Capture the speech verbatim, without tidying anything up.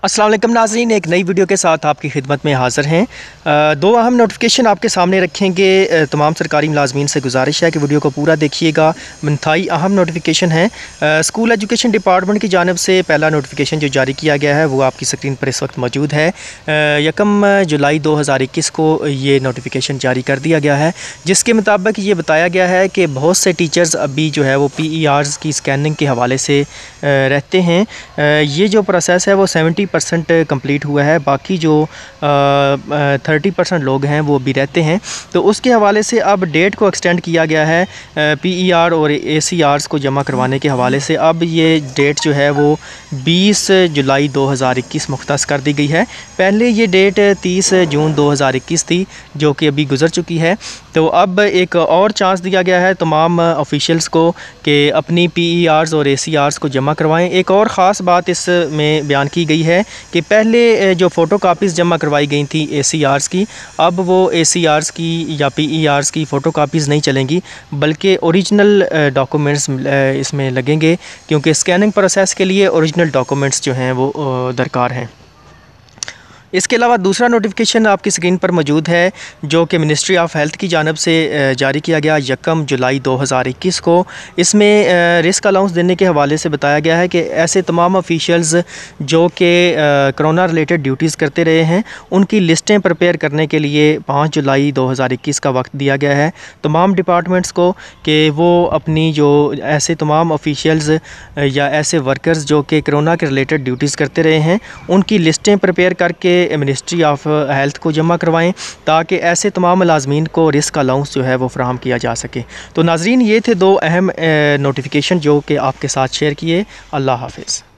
अस्सलाम वालेकुम नाज़रीन, एक नई वीडियो के साथ आपकी खिदमत में हाज़िर हैं। दो अहम नोटिफिकेशन आपके सामने रखेंगे। तमाम सरकारी मुलाजमीन से गुजारिश है कि वीडियो को पूरा देखिएगा। इंतहाई अहम नोटिफिकेशन है। स्कूल एजुकेशन डिपार्टमेंट की जानिब से पहला नोटिफिकेशन जो जारी किया गया है वो आपकी स्क्रीन पर इस वक्त मौजूद है। यकम जुलाई दो हज़ार इक्कीस को ये नोटिफिकेशन जारी कर दिया गया है, जिसके मुताबिक ये बताया गया है कि बहुत से टीचर्स अभी जो है वो पी ई आर्स की स्कैनिंग के हवाले से रहते हैं। ये जो प्रोसेस है वो सेवेंटी परसेंट कंप्लीट हुआ है, बाकी जो थर्टी परसेंट लोग हैं वो भी रहते हैं। तो उसके हवाले से अब डेट को एक्सटेंड किया गया है पीईआर और एसीआर्स को जमा करवाने के हवाले से। अब ये डेट जो है वो बीस जुलाई दो हज़ार इक्कीस मुख्तस कर दी गई है। पहले ये डेट तीस जून दो हज़ार इक्कीस थी, जो कि अभी गुजर चुकी है। तो अब एक और चांस दिया गया है तमाम ऑफिशियल्स को कि अपनी पीईआर्स और एसीआर्स को जमा करवाएं। एक और ख़ास बात इसमें बयान की गई है कि पहले जो फ़ोटो कापीज़ जमा करवाई गई थी एसीआर्स की, अब वो एसीआर्स की या पीईआर्स की फ़ोटो कापीज़ नहीं चलेंगी, बल्कि ओरिजिनल डॉक्यूमेंट्स इसमें लगेंगे, क्योंकि स्कैनिंग प्रोसेस के लिए ओरिजिनल डॉक्यूमेंट्स जो हैं वो दरकार हैं। इसके अलावा दूसरा नोटिफिकेशन आपकी स्क्रीन पर मौजूद है, जो कि मिनिस्ट्री ऑफ हेल्थ की जानिब से जारी किया गया यकम जुलाई दो हज़ार इक्कीस को। इसमें रिस्क अलाउंस देने के हवाले से बताया गया है कि ऐसे तमाम ऑफिशियल्स जो कि कोरोना रिलेटेड ड्यूटीज़ करते रहे हैं, उनकी लिस्टें प्रिपेयर करने के लिए पाँच जुलाई दो हज़ार इक्कीस का वक्त दिया गया है तमाम डिपार्टमेंट्स को, कि वो अपनी जो ऐसे तमाम ऑफिशियल्स या ऐसे वर्कर्स जो कि कोरोना के रिलेटेड ड्यूटीज़ करते रहे हैं, उनकी लिस्टें प्रिपेयर करके मिनिस्ट्री ऑफ हेल्थ को जमा करवाएं, ताकि ऐसे तमाम मुलाजमीन को रिस्क अलाउंस जो है वो फराहम किया जा सके। तो नाजरीन, ये थे दो अहम नोटिफिकेशन जो कि आपके साथ शेयर किए। अल्लाह हाफिज़।